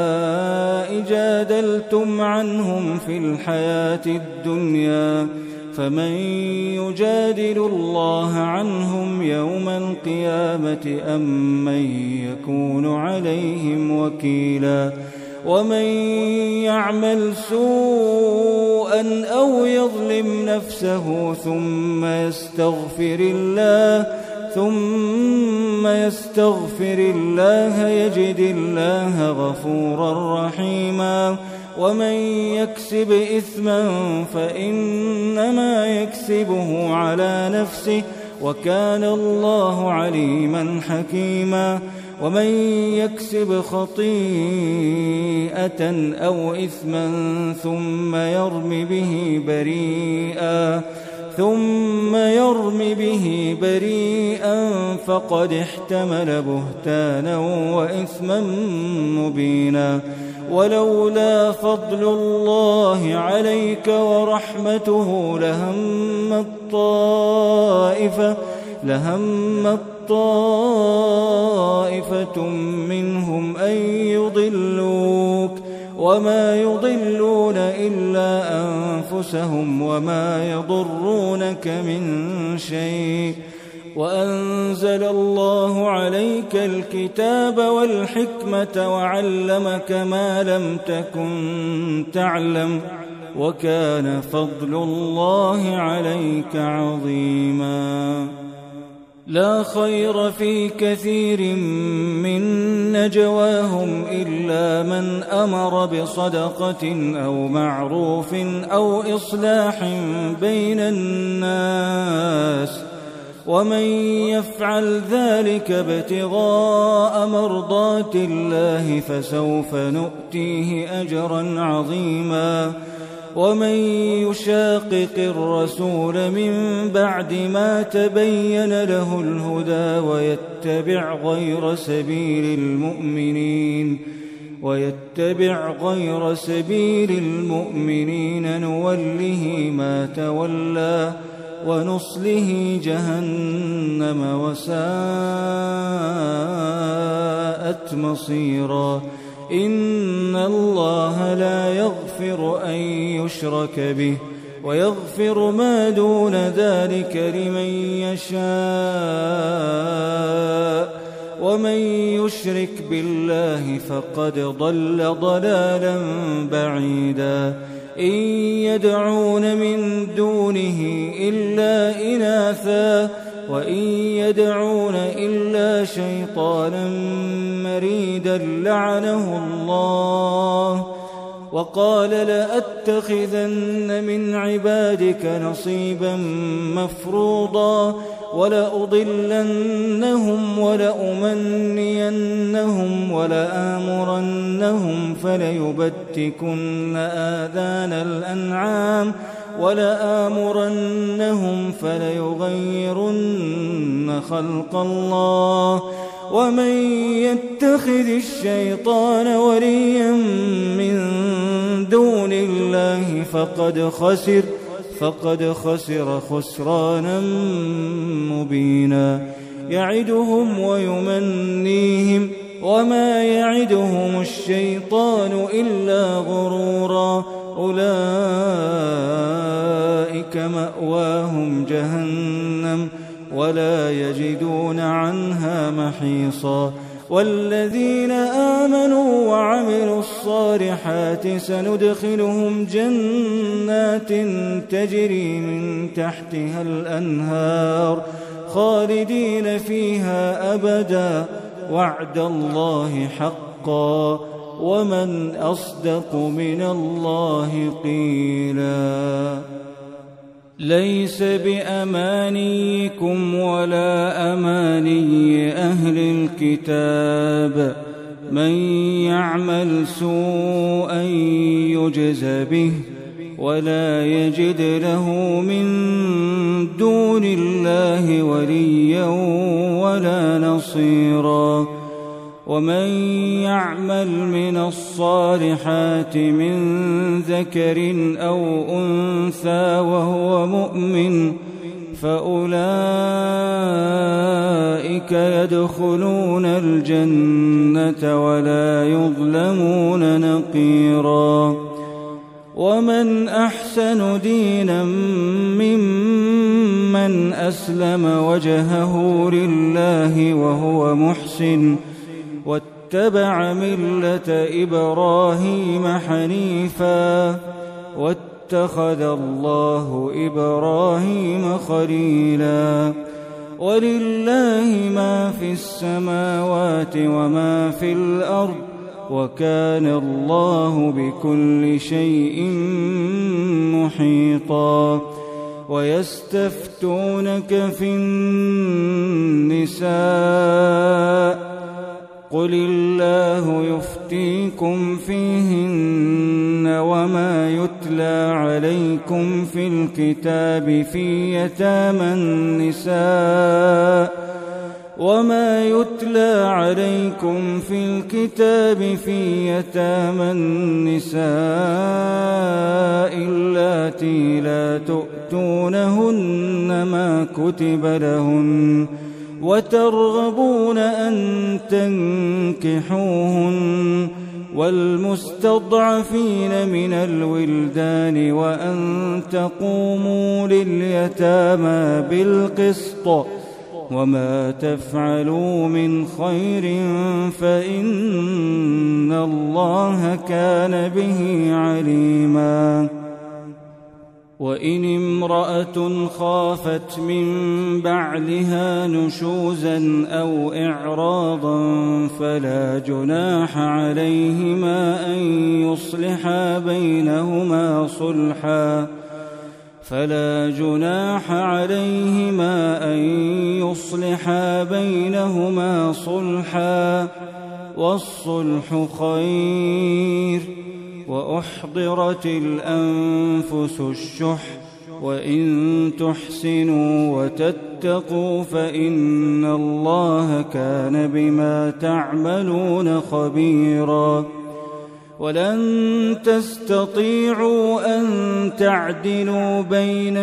هؤلاء جادلتم عنهم في الحياة الدنيا فمن يجادل الله عنهم يوم القيامة أم من يكون عليهم وكيلا ومن يعمل سوءا أو يظلم نفسه ثم يستغفر الله ثم يستغفر الله يجد الله غفورا رحيما ومن يكسب إثما فإنما يكسبه على نفسه وكان الله عليما حكيما ومن يكسب خطيئة أو إثما ثم يرم به بريئا ثم يرم به بريئا فقد احتمل بهتانا وإثما مبينا ولولا فضل الله عليك ورحمته لهم الطائفة لهم الطائفة منهم أن يضلوك وما يضلون إلا أنفسهم وما يضرونك من شيء وأنزل الله عليك الكتاب والحكمة وعلمك ما لم تكن تعلم وكان فضل الله عليك عظيما لا خير في كثير من نجواهم إلا من أمر بصدقة أو معروف أو إصلاح بين الناس ومن يفعل ذلك ابتغاء مرضات الله فسوف نؤتيه أجرا عظيما ومن يشاقق الرسول من بعد ما تبين له الهدى ويتبع غير سبيل المؤمنين ويتبع غير سبيل المؤمنين نوله ما تولى ونصله جهنم وساءت مصيرا إن الله لا يغفر أن يشرك به ويغفر ما دون ذلك لمن يشاء ومن يشرك بالله فقد ضل ضلالا بعيدا إن يدعون من دونه إلا إناثا وإن يدعون إلا شيطانا مريدا لعنه الله وقال لأتخذن من عبادك نصيبا مفروضا ولأضلنهم ولأمنينهم ولآمرنهم فليبتكن آذان الأنعام ولآمرنهم فليغيرن خلق الله ومن يتخذ الشيطان وليا من دون الله فقد خسر فقد خسر خسرانا مبينا يعدهم ويمنيهم وما يعدهم الشيطان إلا غرورا أولئك مأواهم جهنم ولا يجدون عنها محيصا والذين آمنوا وعملوا الصالحات سندخلهم جنات تجري من تحتها الأنهار خالدين فيها أبدا وعد الله حقا ومن أصدق من الله قيلا ليس بأمانيكم ولا أماني أهل الكتاب من يعمل سوءا يجز به ولا يجد له من دون الله وليا ولا نصيرا ومن يعمل من الصالحات من ذكر أو أنثى وهو مؤمن فأولئك يدخلون الجنة ولا يظلمون نقيرا ومن أحسن دينا من أسلم وجهه لله وهو محسن واتبع ملة إبراهيم حنيفا واتخذ الله إبراهيم خليلا. ولله ما في السماوات وما في الأرض وكان الله بكل شيء محيطا. ويستفتونك في النساء قل الله يفتيكم فيهن وما يتلى عليكم في الكتاب في يتامى النساء وما يتلى عليكم في الكتاب في يتامى النساء اللاتي لا تؤتونهن ما كتب لهن وترغبون أن تنكحوهن والمستضعفين من الولدان وأن تقوموا لليتامى بالقسط وما تفعلوا من خير فإن الله كان به عليما. وإن امرأة خافت من بعلها نشوزا أو إعراضا فلا جناح عليهما أن يصلحا بينهما صلحا فلا جناح عليهما أن يصلحا بينهما صلحا والصلح خير. وأحضرت الأنفس الشح وإن تحسنوا وتتقوا فإن الله كان بما تعملون خبيرا. ولن تستطيعوا أن تعدلوا بين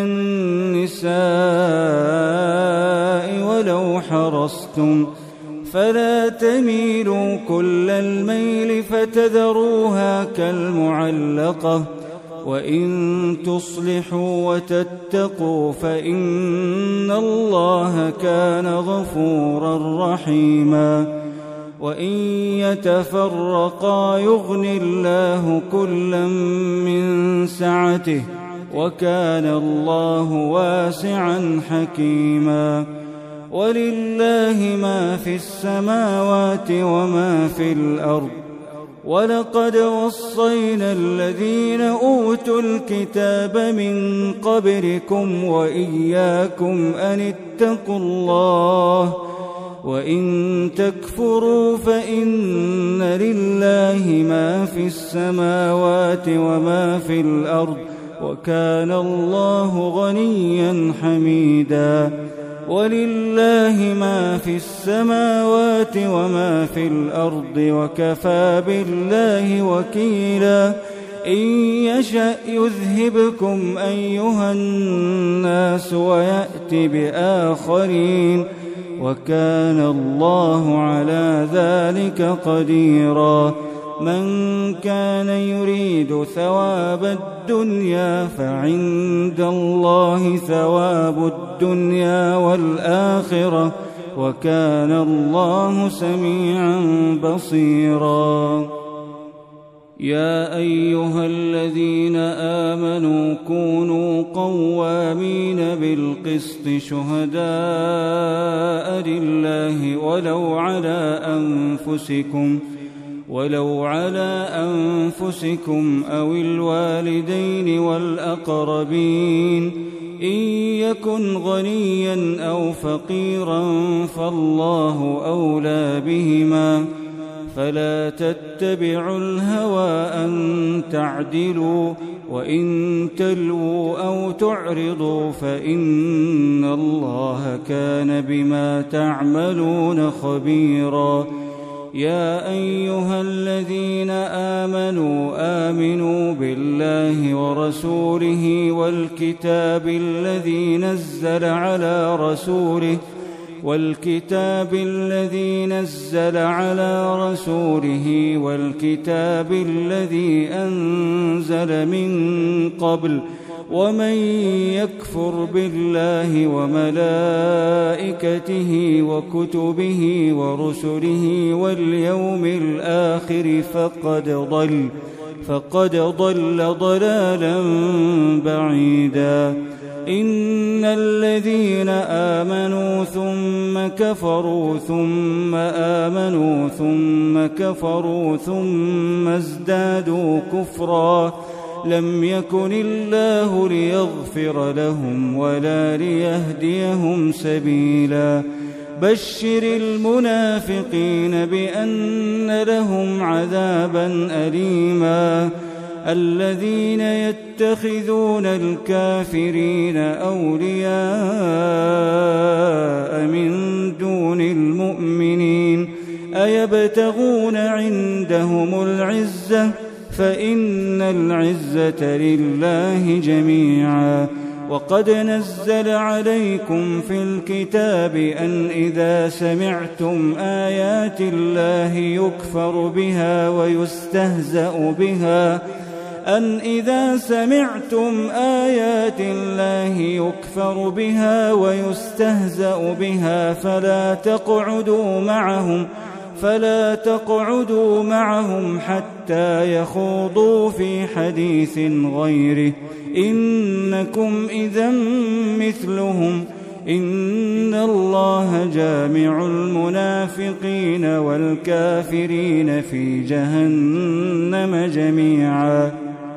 النساء ولو حرصتم فلا تميلوا كل الميل فتذروها كالمعلقة وإن تصلحوا وتتقوا فإن الله كان غفورا رحيما. وإن يتفرقا يغن الله كلا من سعته وكان الله واسعا حكيما. ولله ما في السماوات وما في الأرض ولقد وصينا الذين أوتوا الكتاب من قبلكم وإياكم أن اتقوا الله وإن تكفروا فإن لله ما في السماوات وما في الأرض وكان الله غنيا حميدا. ولله ما في السماوات وما في الأرض وكفى بالله وكيلا. إن يشأ يذهبكم أيها الناس ويأت بآخرين وكان الله على ذلك قديرا. من كان يريد ثواب الدنيا فعند الله ثواب الدنيا والآخرة وكان الله سميعا بصيرا. يا أيها الذين آمنوا كونوا قوامين بالقسط شهداء لله ولو على أنفسكم ولو على أنفسكم أو الوالدين والأقربين إن يكن غنيا أو فقيرا فالله أولى بهما فلا تتبعوا الهوى أن تعدلوا وإن تلووا أو تعرضوا فإن الله كان بما تعملون خبيرا. يا أيها الذين آمنوا آمنوا بالله ورسوله والكتاب الذي نزل على رسوله والكتاب الذي نزل على رسوله والكتاب الذي أنزل من قبل ومن يكفر بالله وملائكته وكتبه ورسله واليوم الآخر فقد ضل فقد ضل ضلالا بعيدا. إن الذين آمنوا ثم كفروا ثم آمنوا ثم كفروا ثم ازدادوا كفرا لم يكن الله ليغفر لهم ولا ليهديهم سبيلا. بشر المنافقين بأن لهم عذابا أليما. الذين يتخذون الكافرين أولياء من دون المؤمنين أيبتغون عندهم العزة فإن العزة لله جميعا. وقد نزل عليكم في الكتاب أن إذا سمعتم آيات الله يكفر بها ويستهزأ بها أن إذا سمعتم آيات الله يكفر بها ويستهزأ بها فلا تقعدوا معهم فلا تقعدوا معهم حتى يخوضوا في حديث غيره إنكم إذا مثلهم. إن الله جامع المنافقين والكافرين في جهنم جميعا.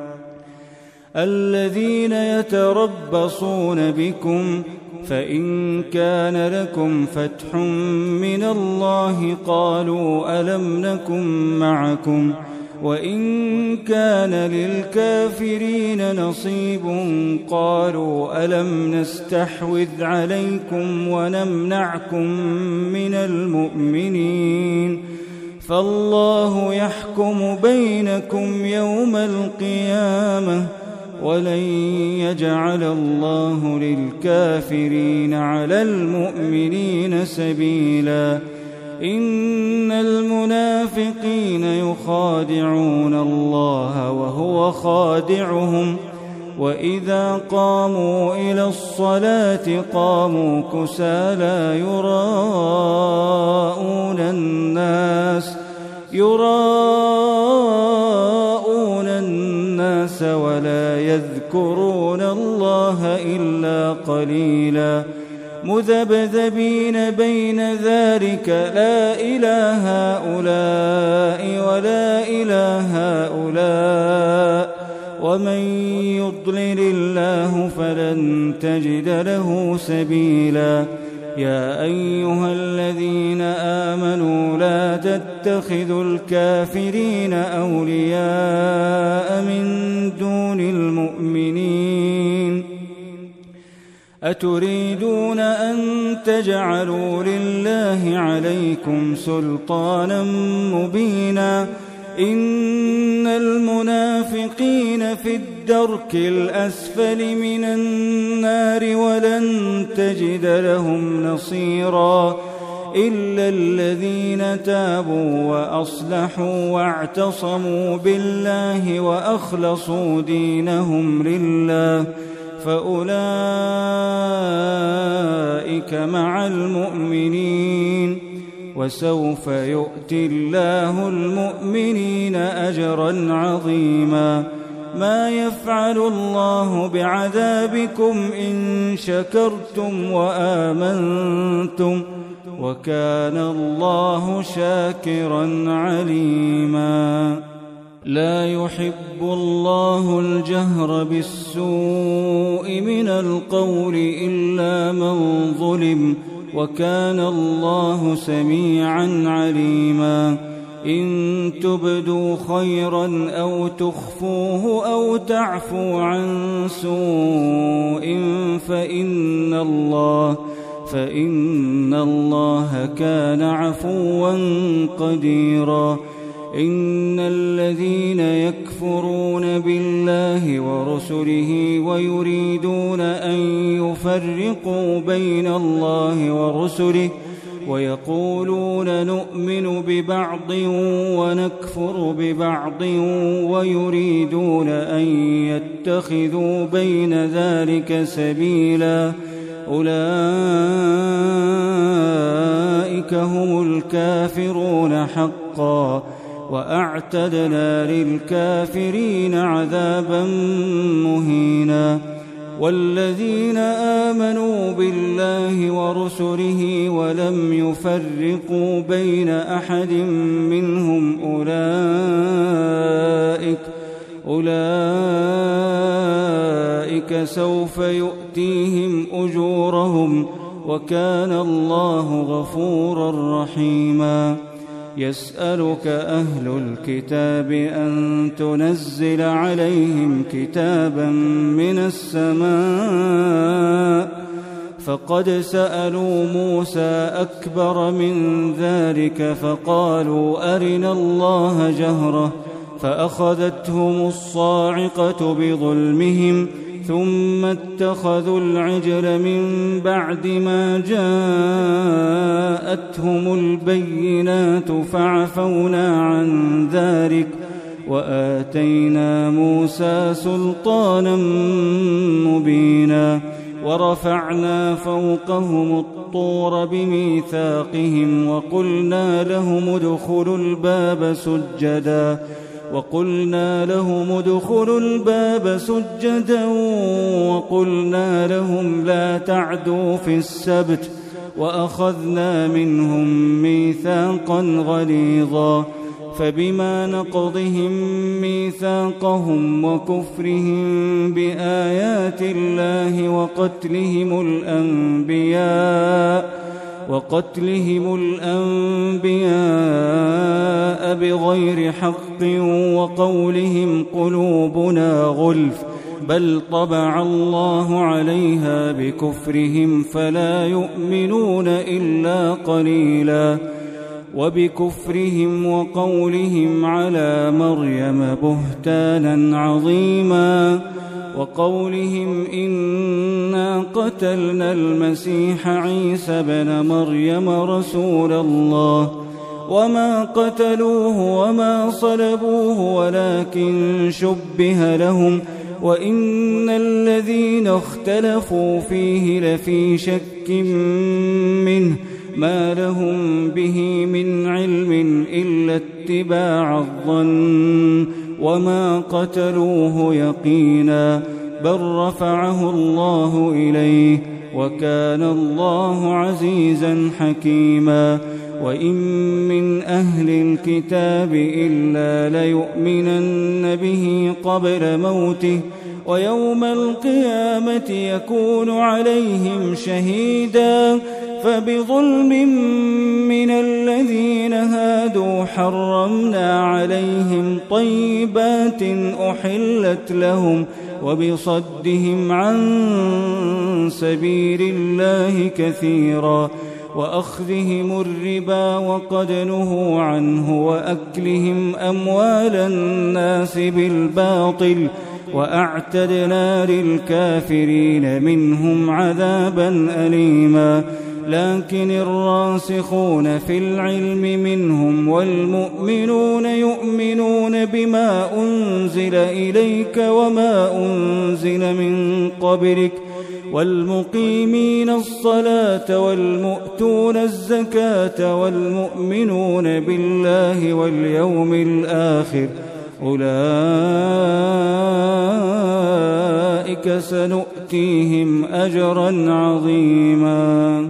الذين يتربصون بكم فإن كان لكم فتح من الله قالوا ألم نكن معكم وإن كان للكافرين نصيب قالوا ألم نستحوذ عليكم ونمنعكم من المؤمنين فالله يحكم بينكم يوم القيامة ولن يجعل الله للكافرين على المؤمنين سبيلا. إن المنافقين يخادعون الله وهو خادعهم وإذا قاموا إلى الصلاة قاموا كسالى يراءون الناس يراءون الناس ولا يذكرون الله إلا قليلا. مذبذبين بين ذلك لا إله هؤلاء ولا إله هؤلاء ومن يضلل الله فلن تجد له سبيلا. يا أيها الذين آمنوا لا تتخذوا الكافرين أولياء من دون المؤمنين أتريدون أن تجعلوا لله عليكم سلطانا مبينا. إن المنافقين في الدرك الأسفل من النار ولن تجد لهم نصيرا إلا الذين تابوا وأصلحوا واعتصموا بالله وأخلصوا دينهم لله فأولئك مع المؤمنين وسوف يؤتي الله المؤمنين أجرا عظيما. ما يفعل الله بعذابكم إن شكرتم وآمنتم وكان الله شاكرا عليما. لا يحب الله الجهر بالسوء من القول إلا من ظلم وكان الله سميعا عليما. إن تبدوا خيرا أو تخفوه أو تعفو عن سوء فإن الله فإن الله كان عفوا قديرا. إن الذين يكفرون بالله ورسله ويريدون أن يفرقوا بين الله ورسله ويقولون نؤمن ببعض ونكفر ببعض ويريدون أن يتخذوا بين ذلك سبيلا أولئك هم الكافرون حقا وأعتدنا للكافرين عذابا مهينا والذين آمنوا بالله ورسله ولم يفرقوا بين أحد منهم أولئك أولئك سوف يؤتيهم أجورهم وكان الله غفورا رحيما يسألك أهل الكتاب أن تنزل عليهم كتابا من السماء فقد سألوا موسى أكبر من ذلك فقالوا أرنا الله جهرة فأخذتهم الصاعقة بظلمهم ثم اتخذوا العجل من بعد ما جاءتهم البينات فعفونا عن ذلك وآتينا موسى سلطانا مبينا ورفعنا فوقهم الطور بميثاقهم وقلنا لهم ادخلوا الباب سجدا وقلنا لهم ادخلوا الباب سجدا وقلنا لهم لا تعدوا في السبت وأخذنا منهم ميثاقا غليظا فبما نقضهم ميثاقهم وكفرهم بآيات الله وقتلهم الأنبياء وقتلهم الأنبياء بغير حق وقولهم قلوبنا غلف بل طبع الله عليها بكفرهم فلا يؤمنون إلا قليلا وبكفرهم وقولهم على مريم بهتانا عظيما وقولهم إنا قتلنا المسيح عيسى بن مريم رسول الله وما قتلوه وما صلبوه ولكن شبه لهم وإن الذين اختلفوا فيه لفي شك منه ما لهم به من علم إلا اتباع الظن وما قتلوه يقينا بل رفعه الله إليه وكان الله عزيزا حكيما وإن من أهل الكتاب إلا ليؤمنن به قبل موته ويوم القيامة يكون عليهم شهيدا فبظلم من الذين هادوا حرمنا عليهم طيبات أحلت لهم وبصدهم عن سبيل الله كثيرا وأخذهم الربا وقد نهوا عنه وأكلهم أموال الناس بالباطل وأعتدنا للكافرين منهم عذابا أليما لكن الراسخون في العلم منهم والمؤمنون يؤمنون بما أنزل إليك وما أنزل من قبلك والمقيمين الصلاة والمؤتون الزكاة والمؤمنون بالله واليوم الآخر أولئك سنؤتيهم أجرا عظيما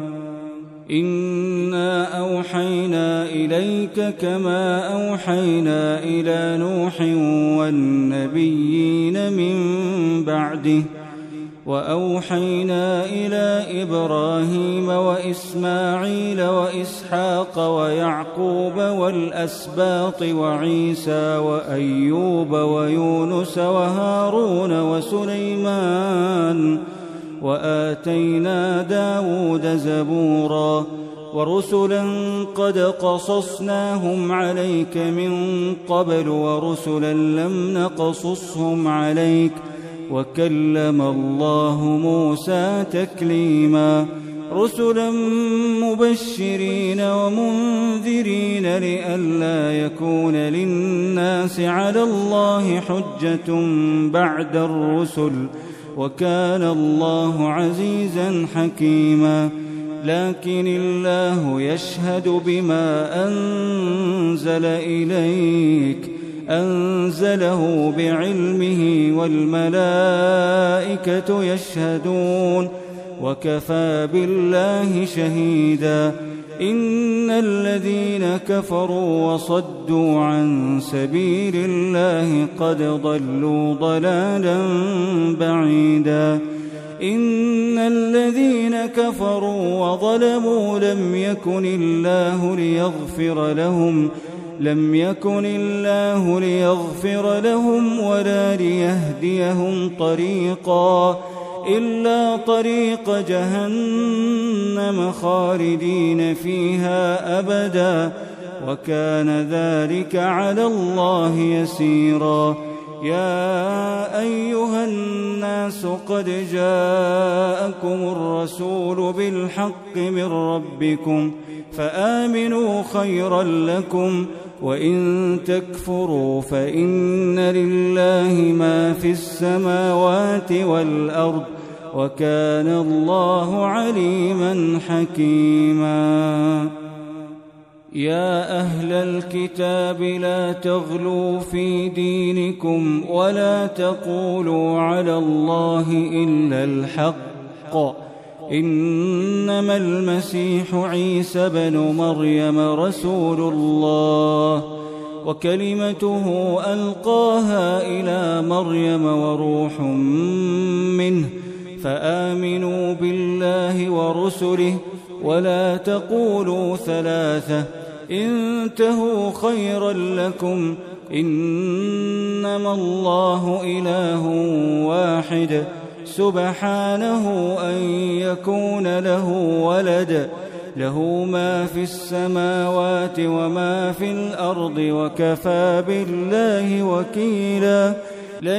إنا أوحينا إليك كما أوحينا إلى نوح والنبيين من بعده وأوحينا إلى إبراهيم وإسماعيل وإسحاق ويعقوب والأسباط وعيسى وأيوب ويونس وهارون وسليمان وآتينا داود زبورا ورسلا قد قصصناهم عليك من قبل ورسلا لم نقصصهم عليك وكلم الله موسى تكليما رسلا مبشرين ومنذرين لئلا يكون للناس على الله حجة بعد الرسل وكان الله عزيزا حكيما لكن الله يشهد بما أنزل إليك أنزله بعلمه والملائكة يشهدون وكفى بالله شهيدا إن الذين كفروا وصدوا عن سبيل الله قد ضلوا ضلالا بعيدا إن الذين كفروا وظلموا لم يكن الله ليغفر لهم لم يكن الله ليغفر لهم ولا ليهديهم طريقا إلا طريق جهنم خالدين فيها أبدا وكان ذلك على الله يسيرا يا أيها الناس قد جاءكم الرسول بالحق من ربكم فآمنوا خيرا لكم وإن تكفروا فإن لله ما في السماوات والأرض وكان الله عليما حكيما يا أهل الكتاب لا تغلوا في دينكم ولا تقولوا على الله إلا الحق إنما المسيح عيسى بن مريم رسول الله وكلمته ألقاها إلى مريم وروح منه فآمنوا بالله ورسله ولا تقولوا ثلاثة انتهوا خيرا لكم إنما الله إله واحد سبحانه أن يكون له ولد له ما في السماوات وما في الأرض وكفى بالله وكيلا لن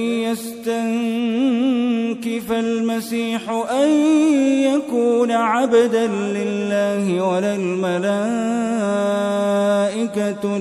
يستنكف المسيح أن يكون عبدا لله ولا الملائكة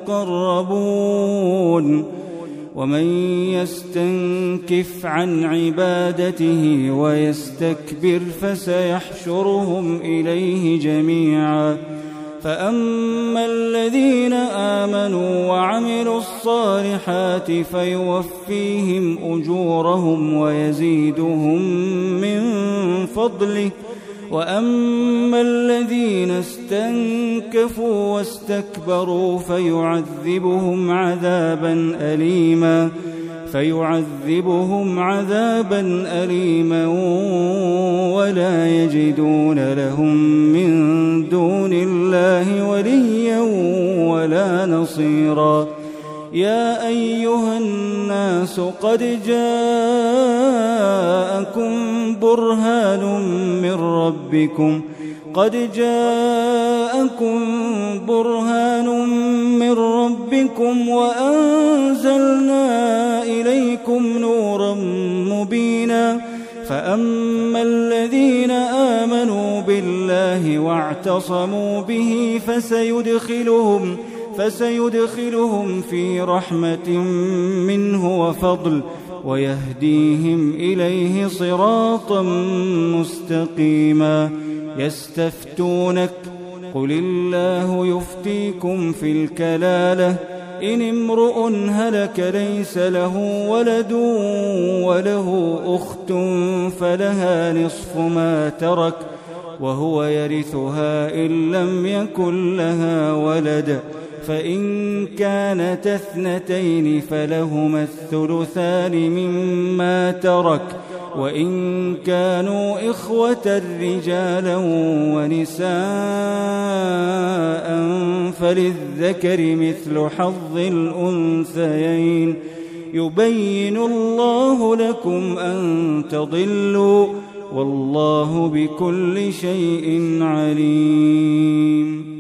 المقربون ومن يستنكف عن عبادته ويستكبر فسيحشرهم إليه جميعا فأما الذين آمنوا وعملوا الصالحات فيوفيهم أجورهم ويزيدهم من فضله وأما الذين استنكفوا واستكبروا فيعذبهم عذابا أليما فيعذبهم عذابا أليما ولا يجدون لهم من دون الله وليا ولا نصيرا يا أيها الناس قد جاءكم برهان من ربكم قد جاءكم برهان من ربكم وأنزلنا إليكم نورا مبينا فأما الذين آمنوا بالله واعتصموا به فسيدخلهم فسيدخلهم في رحمة منه وفضل ويهديهم إليه صراطا مستقيما يستفتونك قل الله يفتيكم في الكلالة إن امرؤ هلك ليس له ولد وله أخت فلها نصف ما ترك وهو يرثها إن لم يكن لها ولد فإن كانت اثنتين فلهما الثلثان مما ترك وإن كانوا إخوة رجالا ونساء فللذكر مثل حظ الأنثيين يبين الله لكم أن تضلوا والله بكل شيء عليم.